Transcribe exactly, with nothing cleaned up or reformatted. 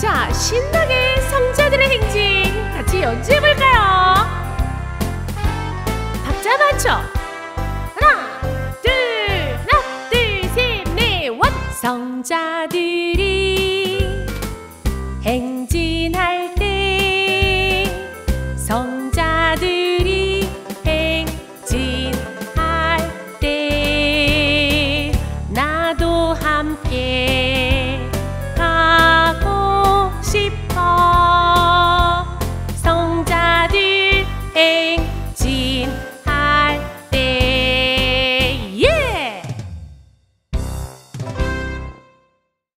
자, 신나게 성자들의 행진 같이 연주해볼까요? 박자 맞춰